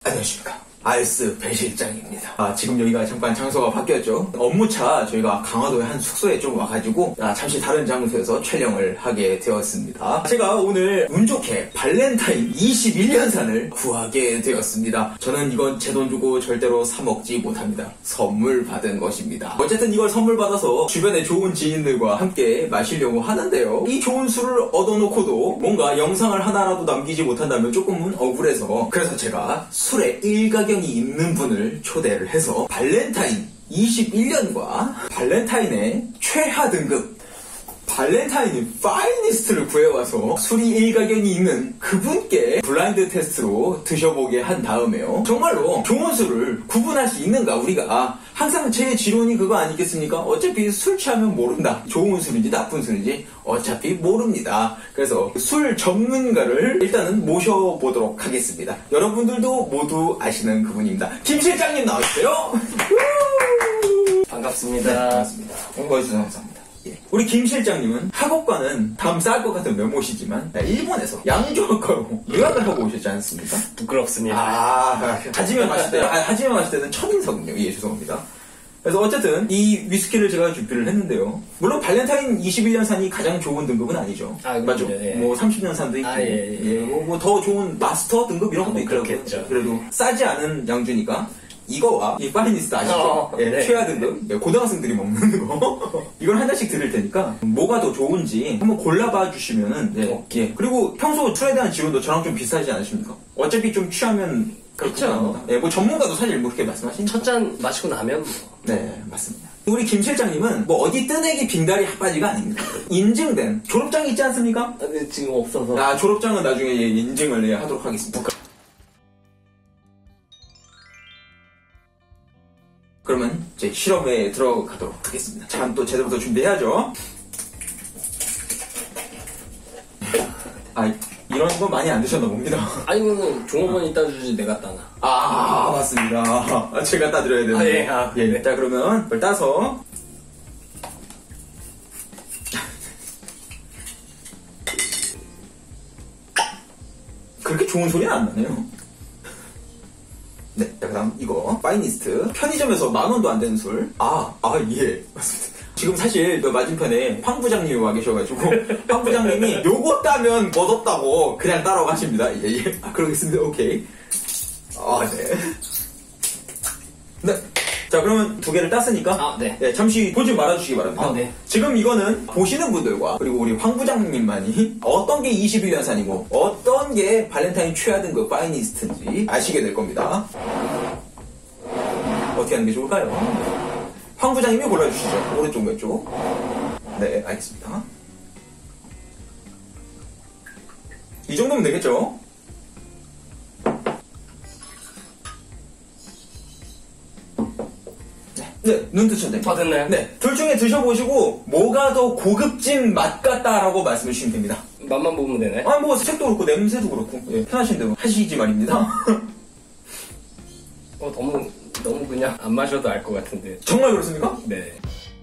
안녕하십니까. 알스 배 실장입니다. 지금 여기가 잠깐 장소가 바뀌었죠. 업무차 저희가 강화도의 한 숙소에 좀 와가지고 잠시 다른 장소에서 촬영을 하게 되었습니다. 제가 오늘 운 좋게 발렌타인 21년산을 구하게 되었습니다. 저는 이건 제 돈 주고 절대로 사 먹지 못합니다. 선물 받은 것입니다. 어쨌든 이걸 선물 받아서 주변에 좋은 지인들과 함께 마시려고 하는데요. 이 좋은 술을 얻어놓고도 뭔가 영상을 하나라도 남기지 못한다면 조금은 억울해서, 그래서 제가 술에 일가견이 있는 분을 초대를 해서 발렌타인 21년과 발렌타인의 최하 등급 발렌타인 파이니스트를 구해와서 술이 일가견이 있는 그분께 블라인드 테스트로 드셔보게 한 다음에요. 정말로 좋은 술을 구분할 수 있는가? 우리가 항상 제 지론이 그거 아니겠습니까? 어차피 술 취하면 모른다. 좋은 술인지 나쁜 술인지 어차피 모릅니다. 그래서 술 전문가를 일단은 모셔보도록 하겠습니다. 여러분들도 모두 아시는 그분입니다. 김 실장님 나와주세요. 반갑습니다. 네, 반갑습니다. 홍보해주셔서 감사합니다. 예. 우리 김 실장님은 학업과는 담쌓을 것 같은 면모시지만 일본에서 양조학과로 유학을 하고 오셨지 않습니까? 부끄럽습니다. 하지면 마실 때는 첫인상은요. 예, 죄송합니다. 그래서 어쨌든 이 위스키를 제가 준비를 했는데요. 물론 발렌타인 21년산이 가장 좋은 등급은 아니죠. 맞죠? 예. 뭐 30년산도 있고, 뭐 더 좋은 마스터 등급 이런 것도 있더라고요. 그래도 싸지 않은 양주니까. 이거와 이 파이니스트 아시죠? 네. 최하 등급, 고등학생들이 먹는 거. 이걸 한 잔씩 드릴 테니까 뭐가 더 좋은지 한번 골라봐 주시면은 그리고 평소 술에 대한 지론도 저랑 좀 비슷하지 않으십니까? 어차피 좀 취하면 그렇죠. 뭐 전문가도 사실 뭐 그렇게 말씀하시니까. 첫 잔 마시고 나면 뭐. 네, 맞습니다. 우리 김 실장님은 뭐 어디 뜨내기 빙다리 핫바지가 아닙니다. 인증된 졸업장 있지 않습니까? 근데 지금 없어서. 졸업장은 나중에 인증을 하도록 하겠습니다. 그러면 이제 실험에 들어가도록 하겠습니다. 잠깐 또 제대로 준비해야죠. 이런 거 많이 안 드셨나 봅니다. 이거는 종업원이 따주지 내가 따나. 맞습니다. 제가 따드려야 되는데. 네. 자, 그러면 이걸 따서 그렇게 좋은 소리는 안 나네요. 네, 자, 그 다음 이거 파이니스트 편의점에서 10,000원도 안 되는 술. 예, 맞습니다. 지금 사실 그 맞은편에 황 부장님이 와 계셔가지고 황 부장님이 요거 따면 멋없다고 그냥 따라고 하십니다. 예. 그러겠습니다. 오케이. 네. 자, 그러면 2개를 땄으니까 네. 잠시 보지 말아주시기 바랍니다. 네. 지금 이거는 보시는 분들과 그리고 우리 황 부장님만이 어떤 게 21년산이고 어떤 게 발렌타인 최하 등급 파이니스트인지 아시게 될 겁니다. 어떻게 하는 게 좋을까요? 황 부장님이 골라주시죠. 오른쪽 왼쪽. 네, 알겠습니다. 이 정도면 되겠죠? 네, 눈 뜨셔도 됩니다. 됐나요? 네, 둘 중에 드셔보시고 뭐가 더 고급진 맛 같다라고 말씀해 주시면 됩니다. 맛만 보면 되네. 뭐 색도 그렇고 냄새도 그렇고 편하신 대로 하시지 말입니다. 너무 그냥 안 마셔도 알 것 같은데. 정말 그렇습니까? 네.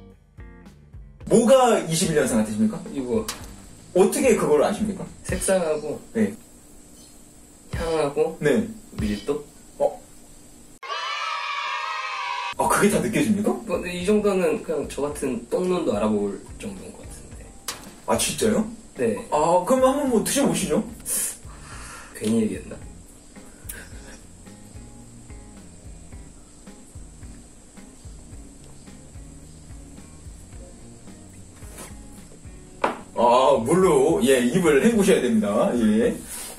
뭐가 21년산 같으십니까? 이거 어떻게 그걸 아십니까? 색상하고 네. 향하고 네. 밀도? 그게 다 느껴집니까? 근데 이 정도는 그냥 저 같은 똥눈도 알아볼 정도인 것 같은데. 진짜요? 네. 그럼 한번 뭐 드셔보시죠. 괜히 얘기했나? 물로 입을 헹구셔야 됩니다. 예.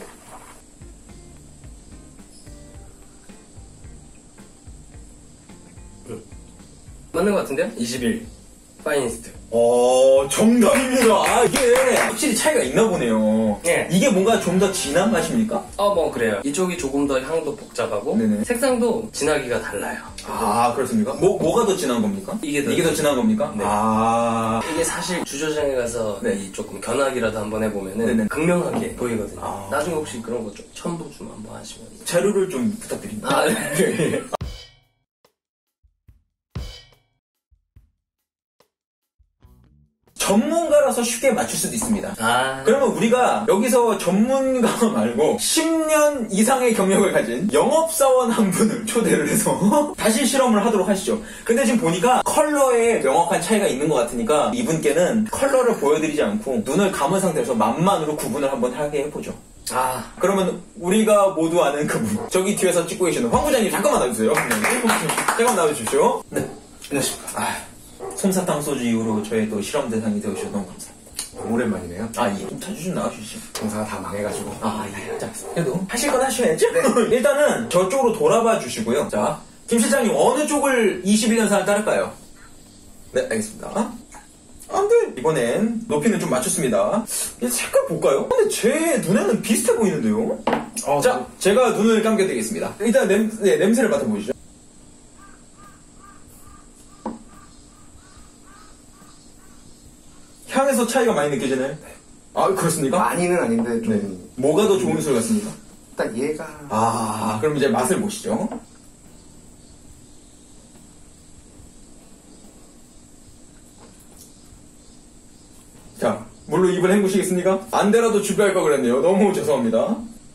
맞는 것 같은데요? 21 파이니스트. 정답입니다. 이게 확실히 차이가 있나 보네요. 네. 이게 뭔가 좀 더 진한 맛입니까? 뭐 그래요. 이쪽이 조금 더 향도 복잡하고 네네. 색상도 진하기가 달라요. 그렇습니까? 뭐가 더 진한 겁니까? 이게 더 진한 겁니까? 네. 이게 사실 주조장에 가서 이 조금 견학이라도 한번 해보면은 극명하게 보이거든요. 나중에 혹시 그런 거 좀 첨부 좀 한번 하시면. 자료를 좀 부탁드립니다. 네. 전문가라서 쉽게 맞출 수도 있습니다. 그러면 우리가 여기서 전문가 말고 10년 이상의 경력을 가진 영업사원 한 분을 초대를 해서 다시 실험을 하도록 하시죠. 근데 지금 보니까 컬러에 명확한 차이가 있는 것 같으니까 이분께는 컬러를 보여드리지 않고 눈을 감은 상태에서 맛만으로 구분을 한번 하게 해보죠. 그러면 우리가 모두 아는 그분, 저기 뒤에서 찍고 계시는 황 부장님 잠깐만 나와주세요. 잠깐만 나와주십시오. 네, 안녕하십니까. 솜사탕 소주 이후로 저의 또 실험 대상이 되어주셔서 너무 감사합니다. 오랜만이네요. 예. 좀 자주 좀 나와주시죠. 공사가 다 망해가지고. 예. 자, 그래도 하실 건 하셔야죠? 네. 일단은 저쪽으로 돌아봐 주시고요. 자, 김 실장님 어느 쪽을 21년산을 따를까요? 네, 알겠습니다. 근데 이번엔 높이는 좀 맞췄습니다. 색깔 볼까요? 근데 제 눈에는 비슷해 보이는데요? 자, 제가 눈을 감겨드리겠습니다. 일단 냄새를 맡아보시죠. 향에서 차이가 많이 느껴지나요? 그렇습니까? 많이는 아닌데 좀. 네. 뭐가 더 좋은 술 같습니까? 일단 얘가. 그럼 이제 맛을 보시죠. 자, 물로 입을 헹구시겠습니까? 안 되라도 준비할 걸 그랬네요. 너무 죄송합니다.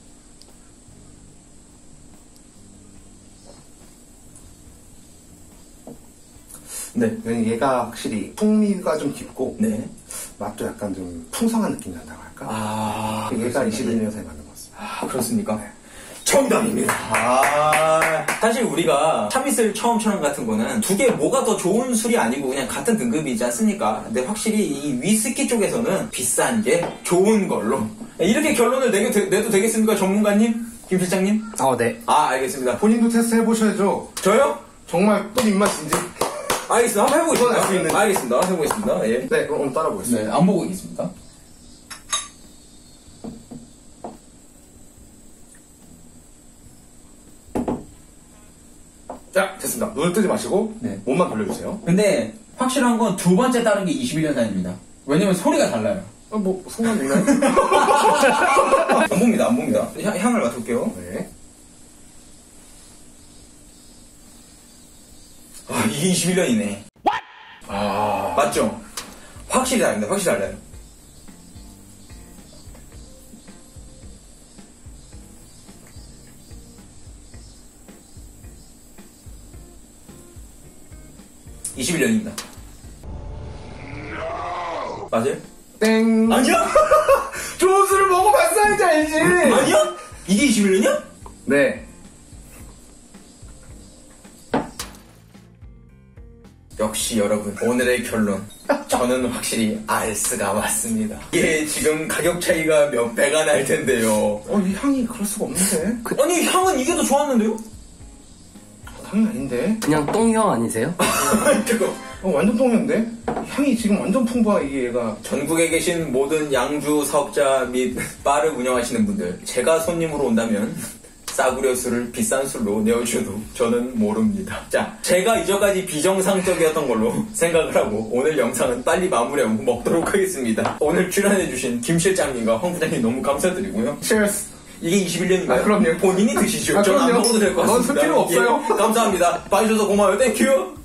네. 얘가 확실히 풍미가 좀 깊고. 네. 맛도 약간 좀 풍성한 느낌이 난다고 할까? 얘가 21년산에 맞는 것 같습니다. 그렇습니까? 네. 정답입니다. 사실 우리가 참이슬 처음처럼 같은 거는 두 개 뭐가 더 좋은 술이 아니고 그냥 같은 등급이지 않습니까? 근데 확실히 이 위스키 쪽에서는 비싼 게 좋은 걸로. 이렇게 결론을 내도 되겠습니까, 전문가님? 김 실장님? 네. 알겠습니다. 본인도 테스트 해보셔야죠. 저요? 정말 또 입맛인지. 알겠습니다. 한번 해보겠습니다. 알수 있는. 알겠습니다. 해보겠습니다. 예. 네, 그럼 오늘 따라보겠습니다. 네, 안 보고 있겠습니다. 자, 됐습니다. 눈을 뜨지 마시고 몸만 돌려주세요. 근데 확실한 건 두 번째 따른 게 21년산입니다. 왜냐면 소리가 달라요. 상관있나요? 안 봅니다. 향을 맡을게요. 네. 이게 21년이네. 맞죠? 확실히 달라요. (21년입니다) 맞아요? 땡. 아니야? 좋은 술을 먹어봤어야지 알지. 아니야? 이게 21년이야? 네. 역시 여러분, 오늘의 결론, 저는 확실히 알스가 맞습니다. 이게 지금 가격 차이가 몇 배가 날 텐데요. 이 향이 그럴 수가 없는데. 아니, 향은 이게 더 좋았는데요? 향이 아닌데. 그냥 똥형 아니세요? 잠깐. 완전 똥인데? 향이 지금 완전 풍부하, 이게 얘가. 전국에 계신 모든 양주 사업자 및 바를 운영하시는 분들, 제가 손님으로 온다면 싸구려 술을 비싼 술로 내어주셔도 저는 모릅니다. 자, 제가 이전까지 비정상적이었던 걸로 생각을 하고 오늘 영상은 빨리 마무리하고 먹도록 하겠습니다. 오늘 출연해주신 김 실장님과 황 부장님 너무 감사드리고요. Cheers. 이게 21년인가요? 그럼요. 본인이 드시죠. 저는 안 그럼요. 먹어도 될 것 같습니다. 넌 필요 없어요. 감사합니다. 봐주셔서 고마워요. 땡큐.